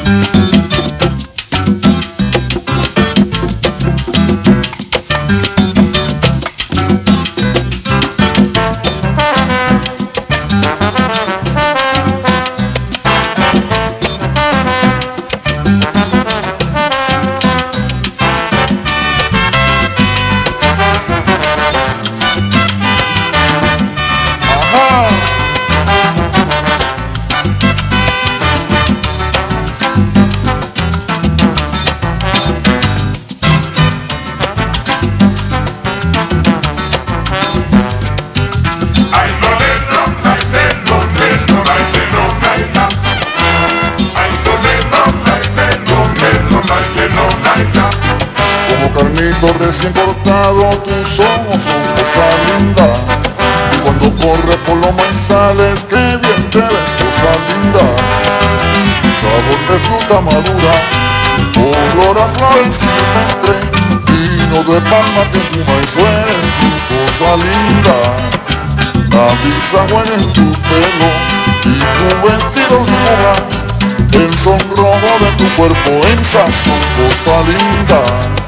Carnito recién cortado, tus ojos son cosa linda. Y cuando corre por los maizales, qué bien te ves, cosa linda. Sabor de fruta madura, olor a flores silvestre, vino de palma que fuma, eso eres tu cosa linda. La brisa huele en tu pelo y tu vestido dibuja el sonrojo de tu cuerpo en sazón, cosa linda.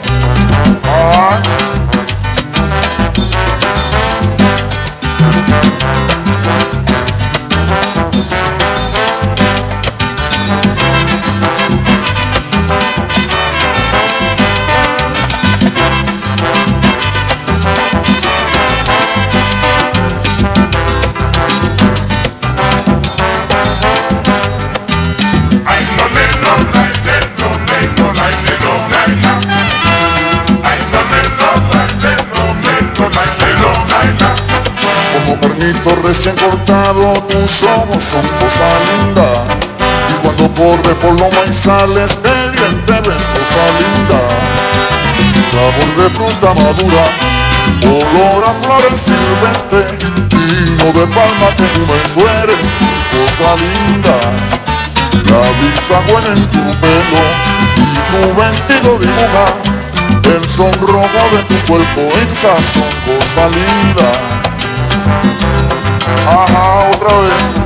Como carnito recién cortado, tus ojos son cosa linda. Y cuando corre por los maizales, qué bien te ves, cosa linda. Sabor de fruta madura, olor a flores silvestre, vino de palma que fuma, eso eres tu cosa linda. La brisa huele en tu pelo y tu vestido dibuja el sonrojo de tu cuerpo en sazón, cosa linda. Ajá, otra vez.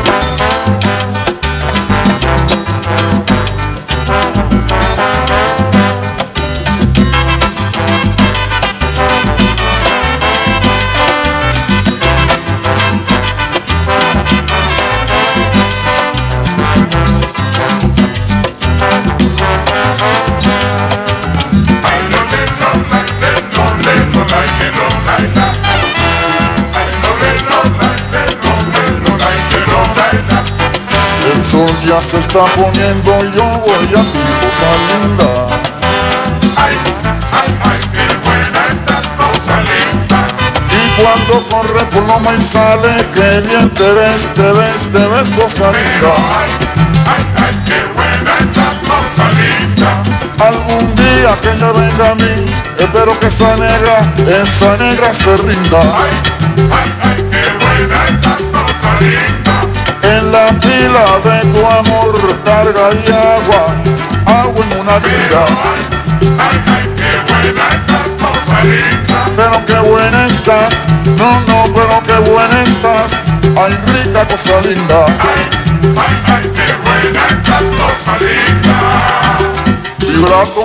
El sol ya se está poniendo y yo voy a ti, cosa linda. Ay, ay, ay, qué buena estás, cosa linda. Y cuando corre por los maizales, qué bien te ves, cosa linda. Ay, ay, ay, qué buena estás, cosa linda. Algún día que ella venga a mí, espero que esa negra se rinda. Ay, ay, ay, qué buena estás, cosa linda. En la pila de tu amor carga y agua en una vida. Ay, ay, ay, qué buena estás, cosa linda. Pero qué buena estás, no, pero qué buena estás. Ay, rica cosa linda. Ay, ay, ay, qué buena estás, cosa linda. Vibrato.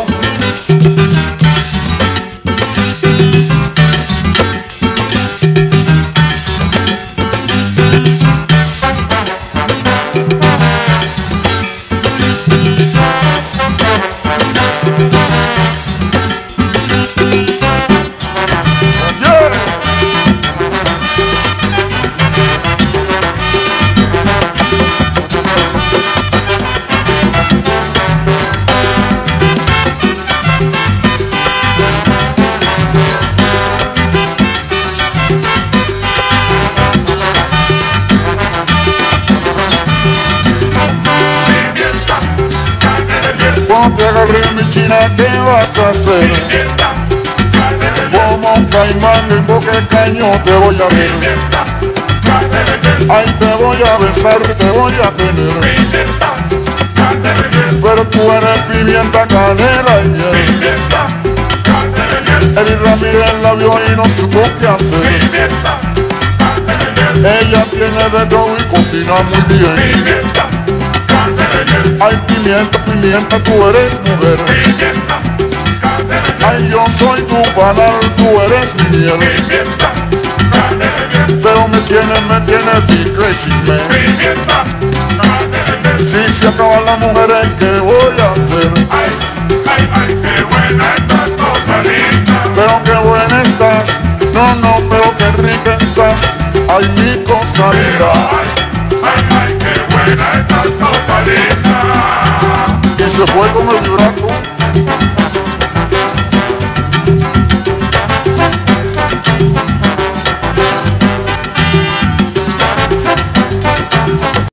Cuando te agarré mi china, ¿qué vas a hacer? Pimienta, carne de res. Como un caimán en boca de caño te voy a ver. Pimienta, carne de res. Ay, te voy a besar, te voy a tener. Pimienta, carne de res. Pero tú eres pimienta, canela y miel. Pimienta, carne de res. Eli Ramírez la vio y no supo qué hacer. Pimienta, carne de res. Ella tiene de todo y cocina muy bien. Pimienta, carne de res. Ay, pimienta, pimienta, tú eres mujer. Pimienta, Ay, yo soy tu panal, tú eres mi miel. pimienta, Pero me tiene pique chisme. pimienta, Si se acaban las mujeres, ¿qué voy a hacer? ay, ay, ay, qué buena estás, Rosalina. Pero qué buena estás, no, pero qué rica estás. Ay, mi cosa linda. Ay, ay, qué buena estás, Rosalina. Y se fue con el vibrato.